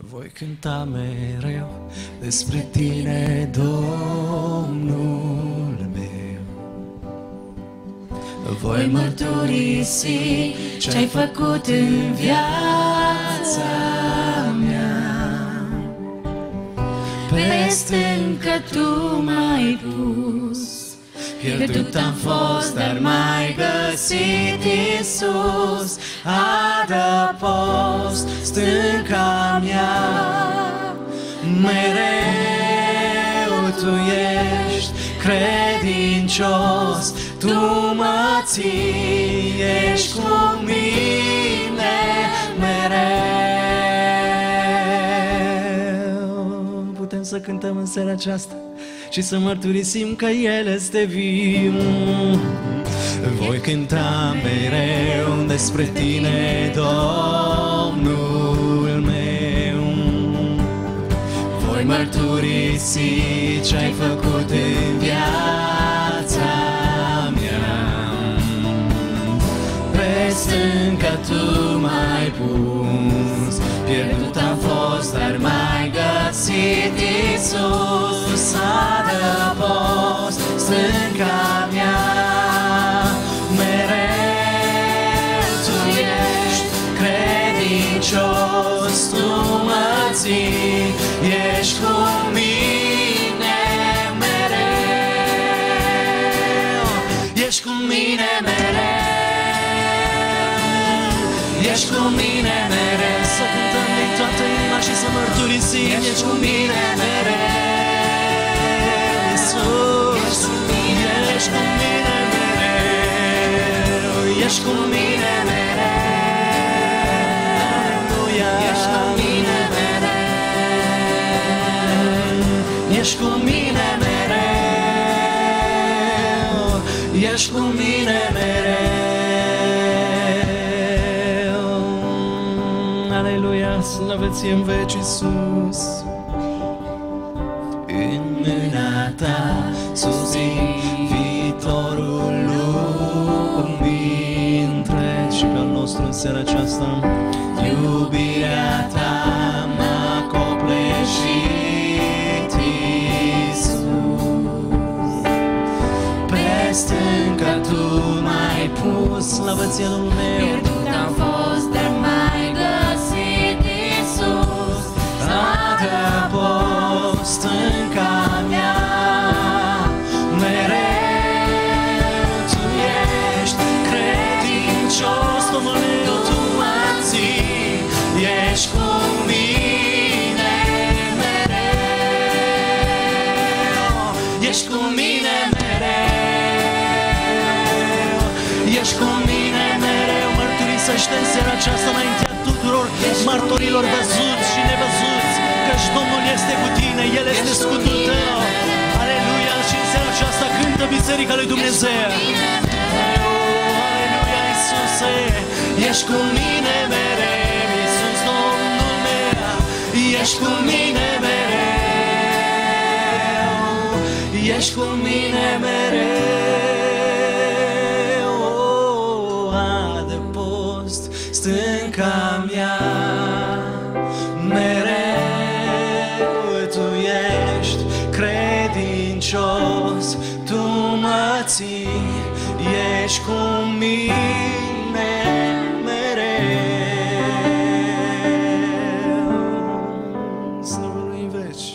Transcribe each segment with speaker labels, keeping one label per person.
Speaker 1: Voi cânta mereu despre tine, Domnul meu. Voi mărturisi ce-ai făcut în viața mea. Pe stâncă tu m-ai pus, pierdut am fost, dar m-ai găsit, Iisus. Adăpost, stânca mea, mereu tu ești credincios, tu mă ții, ești cu mine mereu. Putem să cântăm în seara aceasta și să mărturisim că El este viu. Voi cânta mereu despre tine, Domnul meu. Voi mărturisi ce-ai făcut în viața mea. Pe stâncă tu m-ai pus, pierdut am fost, dar m-ai găsit, Iisus. Adăpost, stânca mea, mereu tu ești credincios, tu mă ții, ești cu mine mereu, ești cu mine mereu, ești cu mine mereu. Să cântăm din toată inima și să mărturisim, ești cu mine mereu, Iisus, ești cu mine mereu, ești cu mine mereu, ești cu mine mereu, ești cu mine mereu, ești cu mine mereu. Aleluia, slăvă-ție în veci, Iisus. În mâna ta susțin viitorul lumii întregi. Și pe al nostru în seara aceasta, iubirea ta m-a copleșit, Iisus. Pe stâncă tu m-ai pus, slăvă-ție Domnul meu.
Speaker 2: Pierdut am fost, dar m-ai găsit, Iisus.
Speaker 1: Adăpost, stânca mea, mereu tu ești credincios, Domnul meu, tu mă ții, ești cu mine mereu, ești cu mine mereu, ești cu mine mereu. Mărturisește în seara aceasta înaintea tuturor martorilor văzuți și nevăzuți, căci Domnul este cu tine, El este scutul tău. Aleluia! Și în seara aceasta cântă Biserica lui Dumnezeu. Aleluia, Iisuse, ești cu mine mereu, Iisus, Domnul meu, ești cu mine mereu, ești cu mine mereu. Adăpost, stânca mea, mereu tu ești credincios, tu mă ții, ești cu mine mereu. Slavă lui în veci.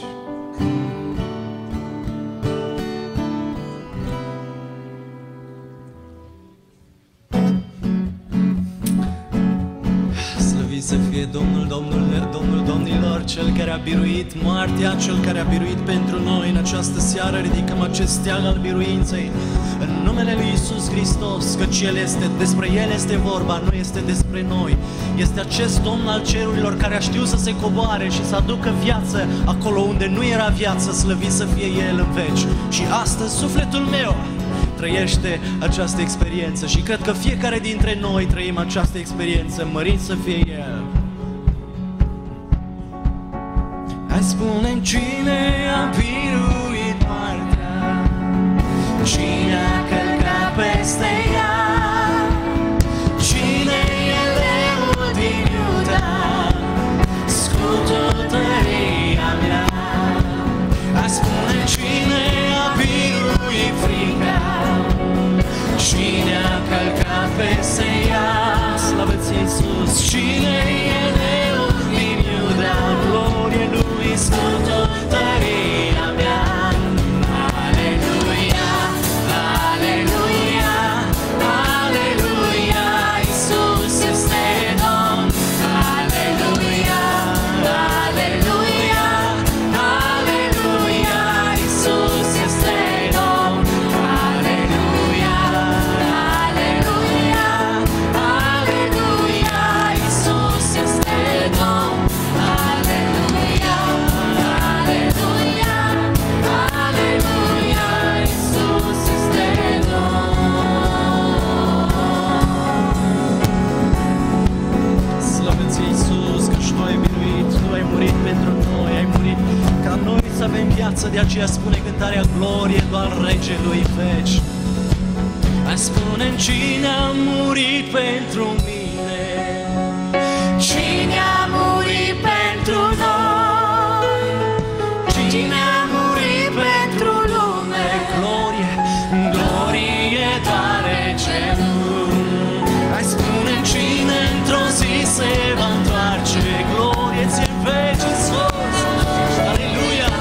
Speaker 1: Slăvit să fie Domnul, Domnul Domnilor, Cel care a biruit moartea, Cel care a biruit pentru noi. În această seară ridicăm acest steag al biruinței în numele lui Iisus Hristos, căci El este, despre El este vorba, nu este despre noi. Este acest Domn al cerurilor care a știut să se coboare și să aducă viață acolo unde nu era viață, slăvit să fie El în veci. Și astăzi sufletul meu trăiește această experiență și cred că fiecare dintre noi trăim această experiență, mărit să fie El. Hai spune-mi cine a biruit moartea, cine a călcat peste ea, cine e leul din Iuda, scutul viață, de aceea spune cântarea glorie doar Regelui veci. Spune-mi cine a murit pentru mine,
Speaker 2: Cine a murit pentru noi? Cine a murit pentru lume?
Speaker 1: glorie, glorie doar Regelui. Hai spune-mi cine într-o zi se va întoarce, glorie ție veci Iisus. Aleluia!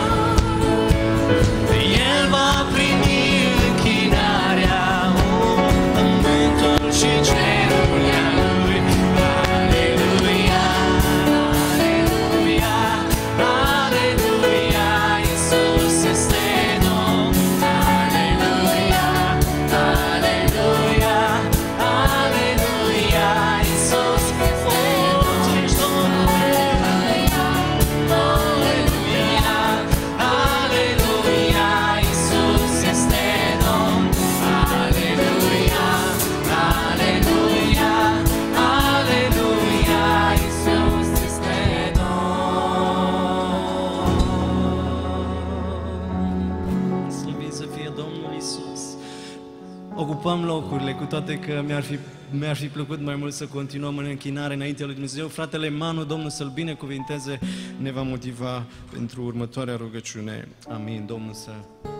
Speaker 1: El va primi închinarea, pământul și cerul e al lui. Aleluia, aleluia, aleluia, Iisus este Domn. Aleluia, aleluia, aleluia, Iisus este Domn. Tu ești Domnul. Aleluia, aleluia, Iisus este Domn. Aleluia, aleluia, aleluia, Iisus este Domn. Slăvit să fie Domnul Iisus. Ocupăm locurile, cu toate că mi-ar fi plăcut mai mult să continuăm în închinare înaintea lui Dumnezeu. Fratele Manu, Domnul să-l binecuvinteze, ne va motiva pentru următoarea rugăciune. Amin. Domnul să